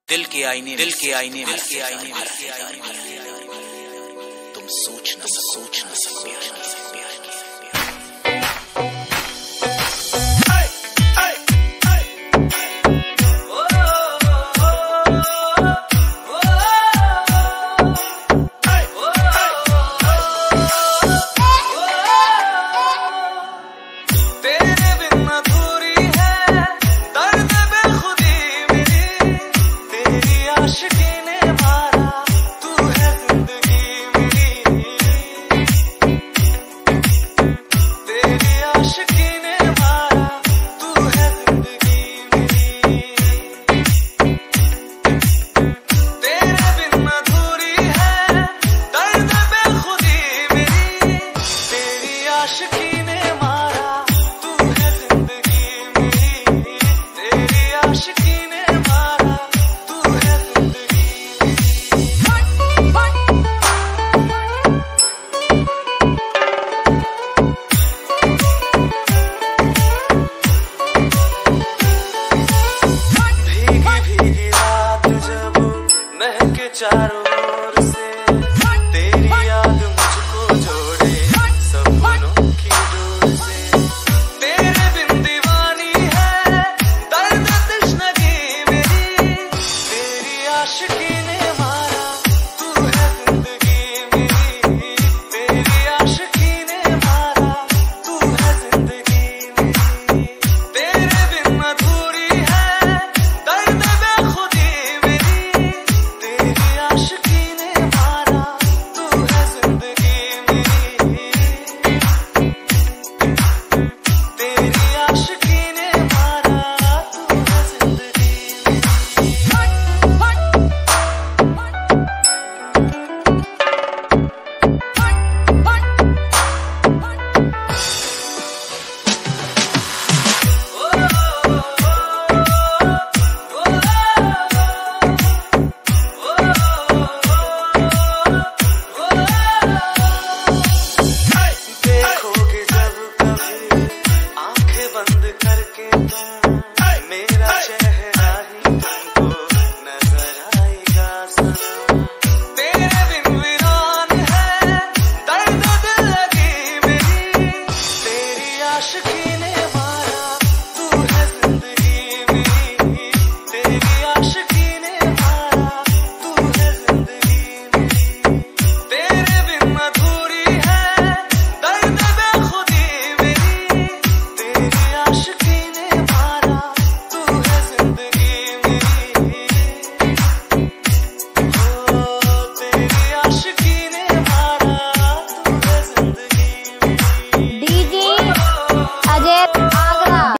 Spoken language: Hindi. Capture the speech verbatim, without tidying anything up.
दिल के आईने दिल के आईने दिल के आईने तुम सोच न सोच न सकते। चारों ओर से तेरी याद मुझको जोड़े सपनों की डोर से। तेरे बिन दीवानी है दर्द तश्नगी मेरी, तेरी आशिकी ने मारा तू है जिंदगी मेरी, तेरी आशिकी ने मारा तू है जिंदगी मेरी। तेरे बिन अधूरी है दर्द बेखुदी मेरी, आशिकी ने मारा तू है जिंदगी मेरी, तेरी आशिकी ने मारा तू है जिंदगी करके तुम मेरा चेहरा ही तुमको नजर आएगा सनम। तेरे बिन वीरान है दर्द दिल लगी मेरी, तेरी आशिकी